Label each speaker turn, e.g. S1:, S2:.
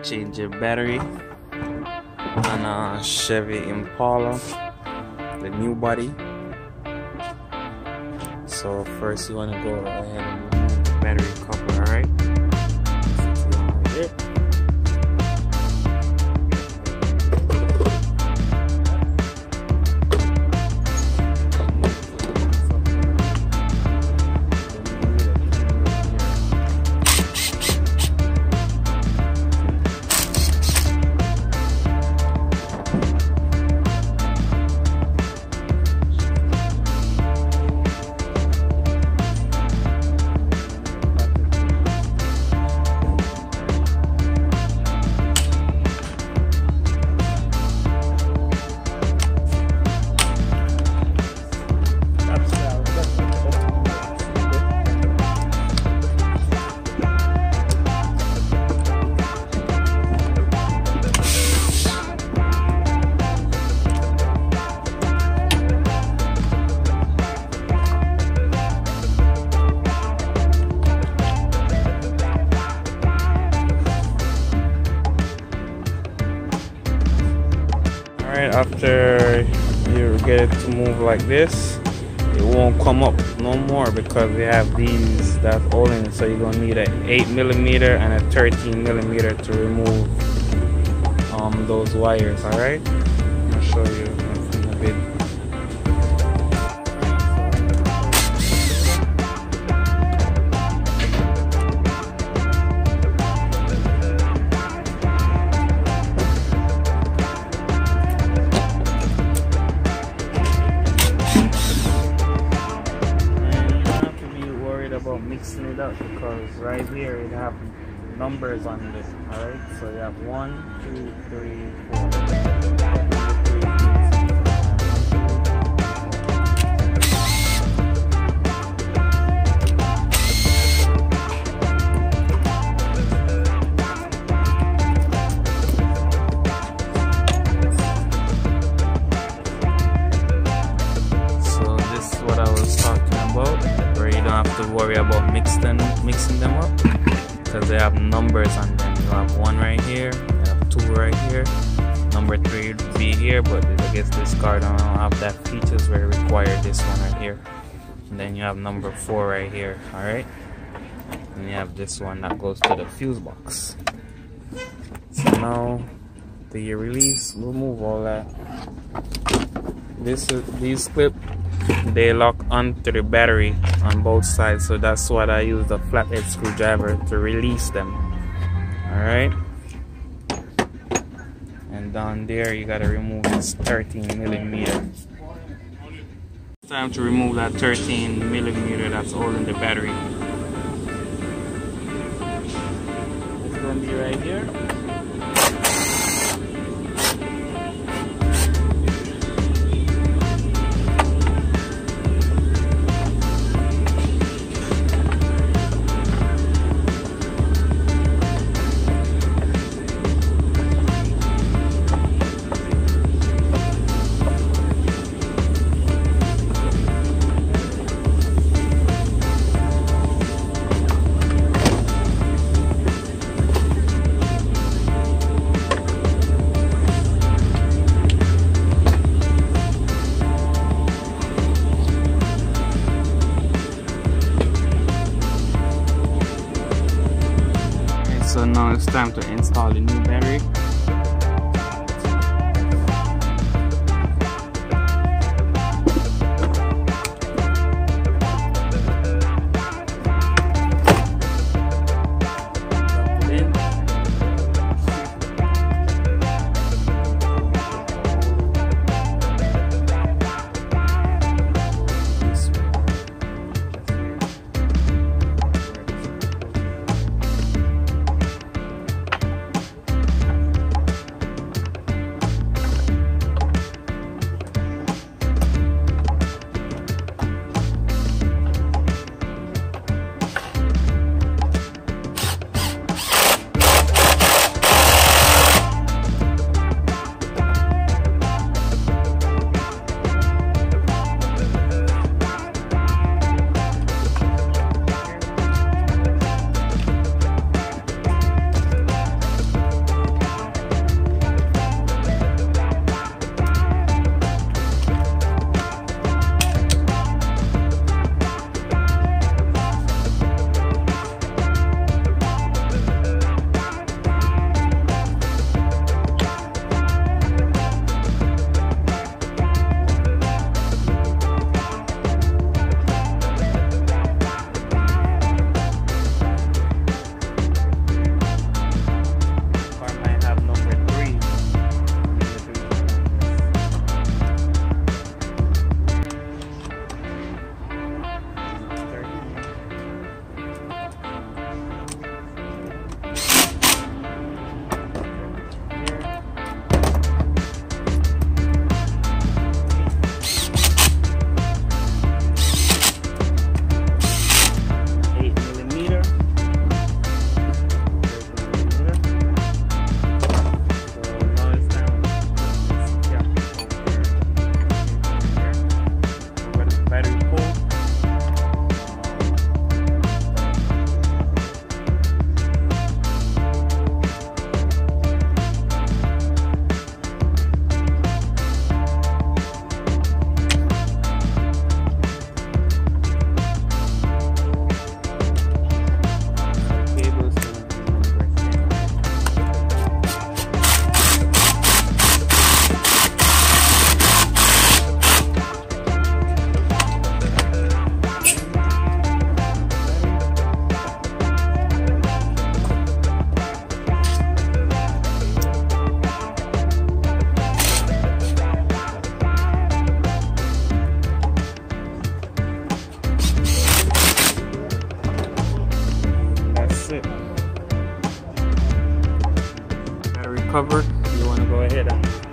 S1: change your battery on a Chevy Impala, the new body. So first you want to go ahead and remove the battery cover, alright? After you get it to move like this, it won't come up no more because we have these that holding it. So you're gonna need an 8mm and a 13mm to remove those wires. All right, I'll show you in a bit. Mixing it up because right here it have numbers on this. All right, so you have 1, 2, 3, 4. So this is what I was talking about. You don't have to worry about mixing them up because they have numbers on them. You have 1 right here, you have 2 right here, number 3 would be here, but I guess this car don't have that features where it require this one right here. And then you have number 4 right here, alright? And you have this one that goes to the fuse box. So now the release, remove all that. These clips, they lock onto the battery on both sides, so that's what I use the flathead screwdriver to release them. Alright, and down there you gotta remove this 13mm. It's time to remove that 13mm that's holding the battery. It's gonna be right here. So now it's time to install the new battery. cover. You want to go ahead and